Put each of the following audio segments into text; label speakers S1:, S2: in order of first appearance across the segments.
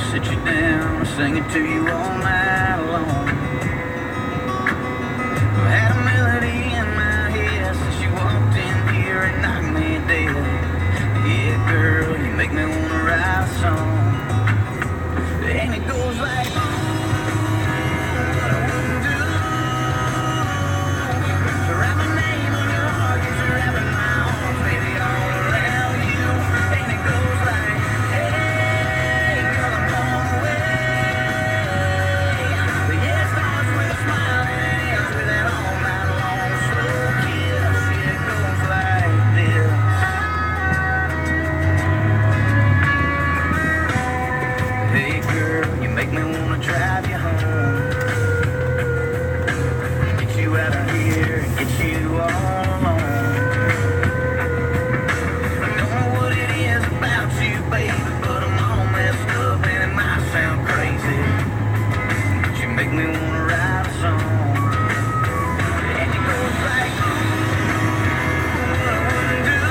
S1: sit you down, sing it to you all night long. I had a melody in my head since you walked in here and knocked me dead. Yeah, girl, you make me wanna write a song. And it goes like, ooh, what I wouldn't do to write my name on your heart, get you wrapping my arms, baby, all around you. And it goes like, hey, girl, I'm blown away. But yeah, it starts with a smile and it ends with that all night long slow kiss. Yeah, it goes like this. Hey girl, you make me wanna drive you home, get you out of here and get you all alone. I don't know what it is about you, baby, but I'm all messed up and it might sound crazy, but you make me wanna write a song. And it goes like, ooh, what I wouldn't do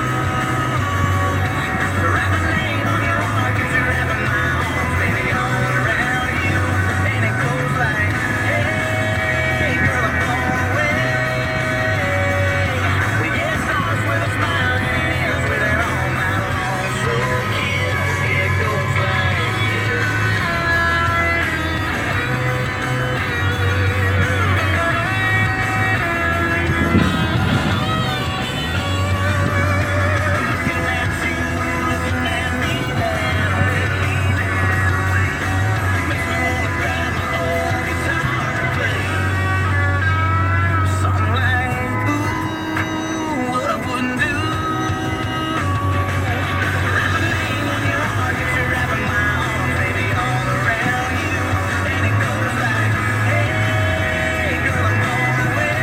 S1: to write my name on your heart, get you wrapping my arms, baby, all around you. And it goes like, hey, girl, I'm blown away. But yeah, it starts with a smile and it ends with an all night long slow kiss. Yeah, it goes like this. Looking at you, looking at me that way, makes me wanna grab my old guitar and play something like, ooh, what I wouldn't do. Write my name on your heart, get you wrapping my arms, baby, all around you. And it goes like, hey, girl, I'm blown away.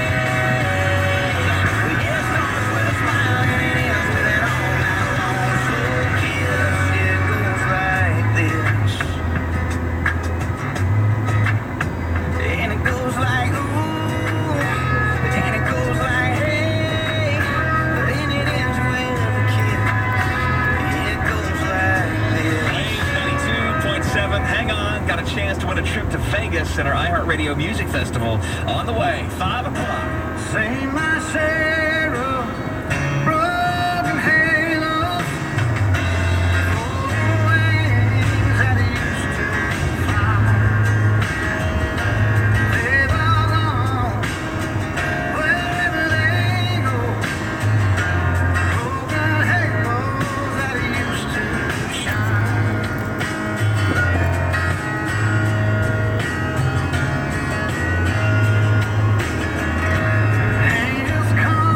S1: Well, yeah, it starts with a smile and it ends with an all night long slow kiss. Yeah, it goes like this. And it goes like, ooh, and it goes like, hey, and it ends with a kiss. Yeah, it goes like this.
S2: Blaze 92.7. Hang on. Got a chance to win a trip to Vegas at our iHeartRadio Music Festival. On the way, 5 o'clock.
S1: Say my Sarah, broken halos, golden wings that used to fly. They've all gone wherever they go. Broken halos that used to shine. Angels come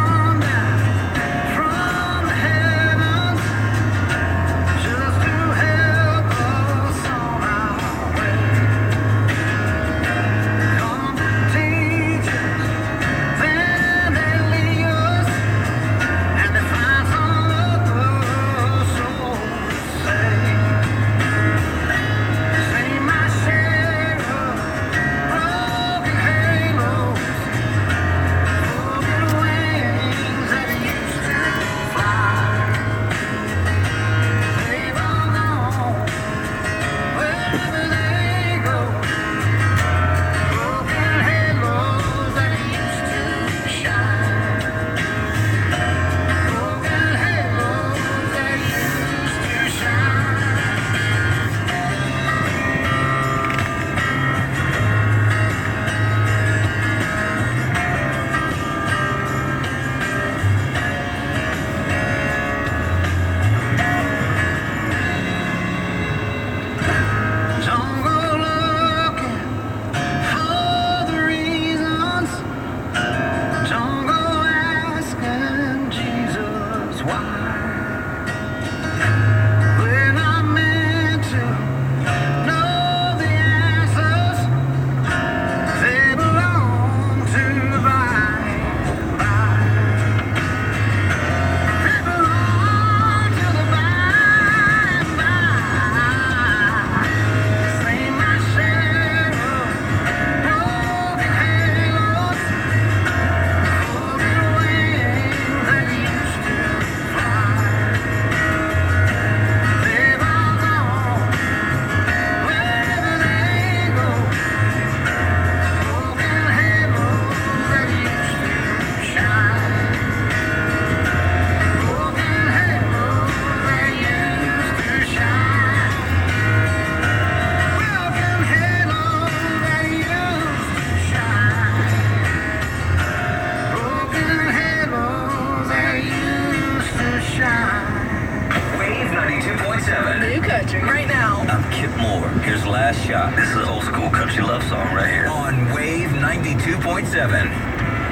S1: right now.
S3: I'm Kip Moore. Here's Last Shot. This is an old school country love song right here. On Wave 92.7.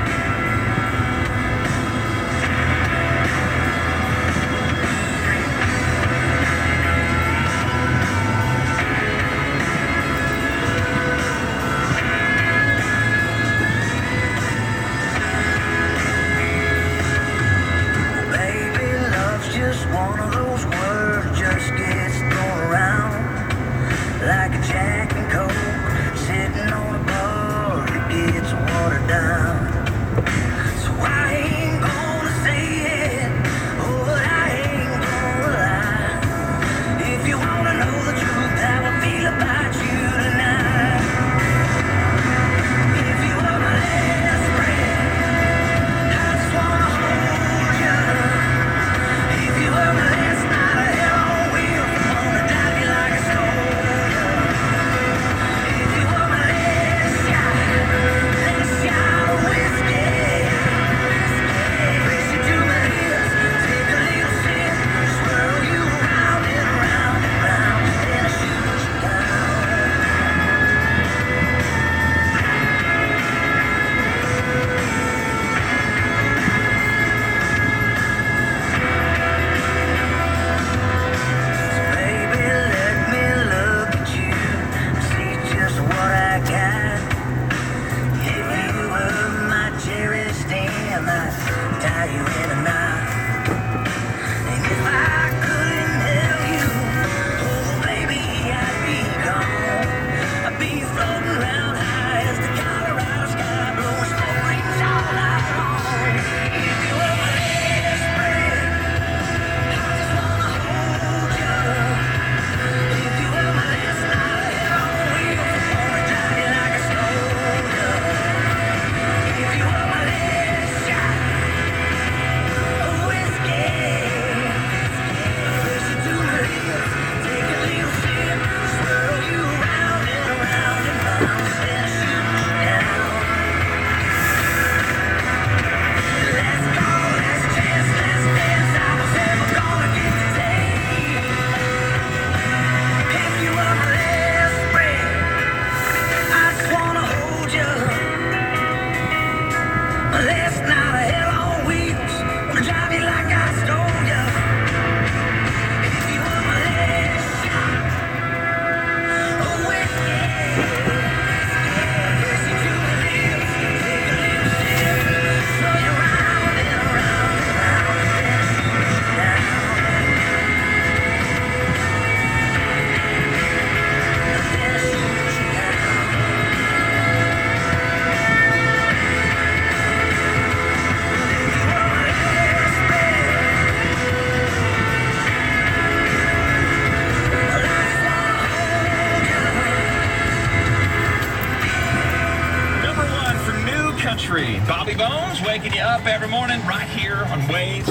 S2: Bobby Bones waking you up every morning right here on Waves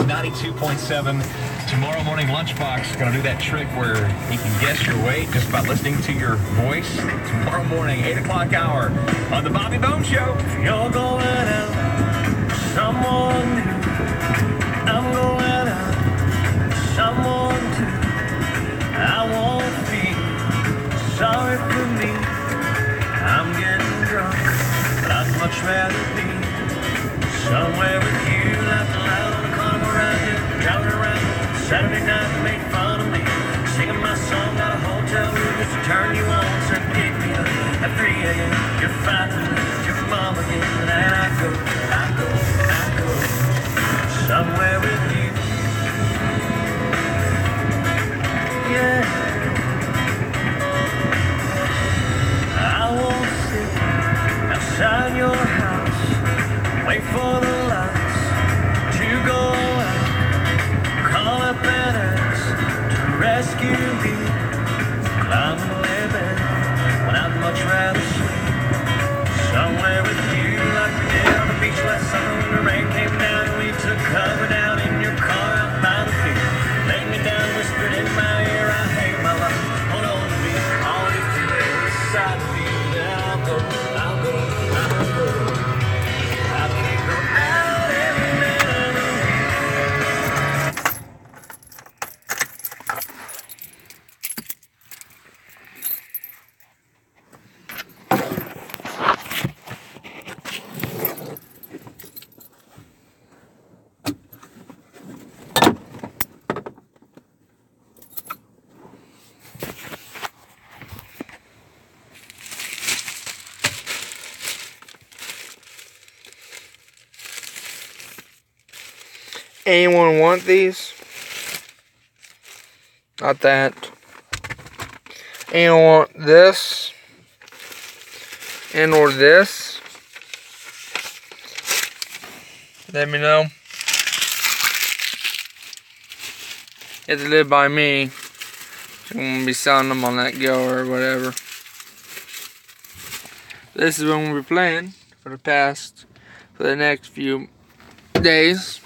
S2: 92.7. Tomorrow morning Lunchbox going to do that trick where he can guess your weight just by listening to your voice. Tomorrow morning, 8 o'clock hour on the Bobby Bones Show.
S4: If you're going out with someone new, I'm going out with someone too. I won't feel sorry for me. I'm getting drunk, but I'd much rather be somewhere with you, laughing loud on the carnival ride, yeah, driving around Saturday night, made fun of me, singing my song, got a hotel room just to turn you on, said pick me up at 3 a.m. You're fine with your mom again, and I go somewhere with you. Yeah, I won't sit outside your house, wait for the lights to go out, call up and ask to rescue me, climb in the bed when I'd much rather sleep somewhere with you, like we did on the beach last summer when the rain came down and we took cover down in your car out by the pier, laid me down, whispered in my ear, I hate my life, hold on to me, all if you're there beside me, then I'll go. I can't go
S5: Anyone want these? Not that. Anyone want this? And or this? Let me know. If they live by me, I'm gonna be selling them on that go or whatever. This is when we'll be playing for the next few days.